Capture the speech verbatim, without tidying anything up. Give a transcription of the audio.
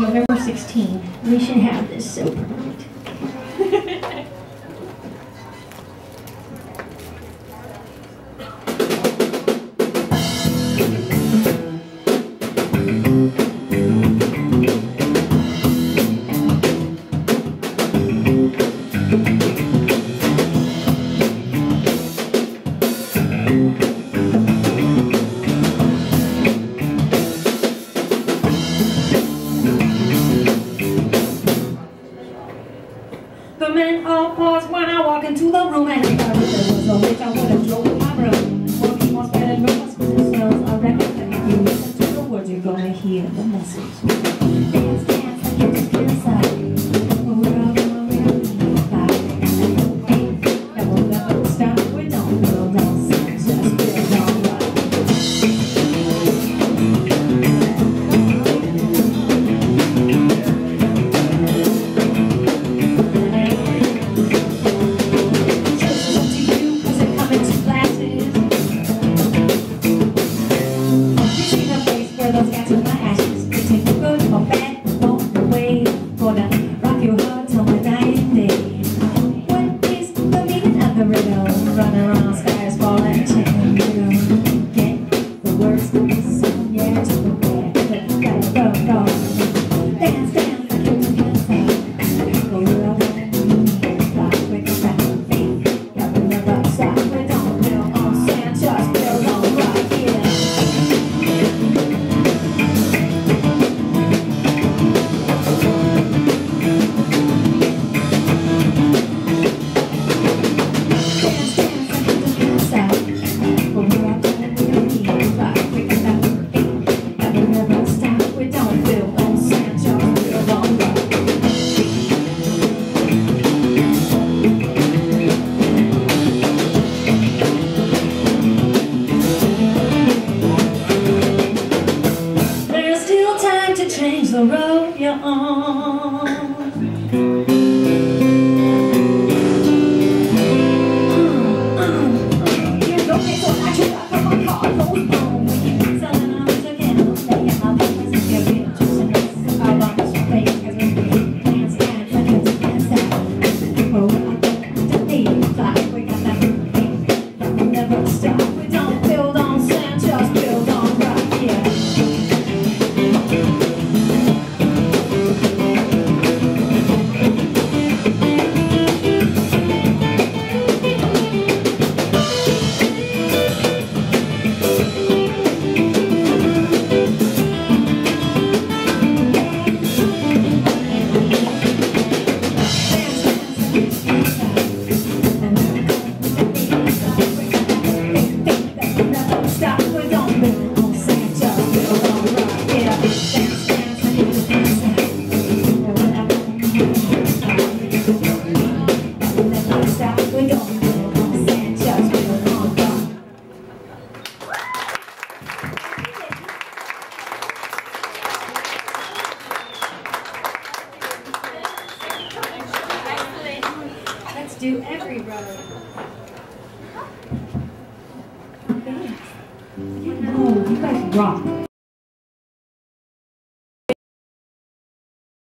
November sixteenth. We should have this so perfect. The men all paused when I walk into the room, and if I wish there was a witch, I would have drove with my broom. Walking on spread and robust with the smells. I reckon that if you listen to the words, you're gonna hear the message. Dance, dance, and you just feel inside. We're all going real fly. That will never stop. We don't feel, don't stop, just feel alright. Those cats with my ashes, you take the good or bad, walk away. Gonna rock your heart till my dying day. What is the meaning of the riddle? Run around, skies fall and chain riddle. Get the words to the song, yeah, to the bed, gotta go, go. Dance, dance, I can't say. Go real down, fly quick and fast, faith. Got the never stop, we don't feel on sand, just feel on right, yeah. Change the road you're on. Uh, uh, uh. You don't make so much of that from my car goes home. Selling out again, they get my business if you're real juice and this. I want this face because we're big. Dance, dance, and it's dance out. Oh, I don't need fly. We got that thing that will never stop. We don't build on sand, just build on rock, yeah. Let's do every road. Oh, you guys rock.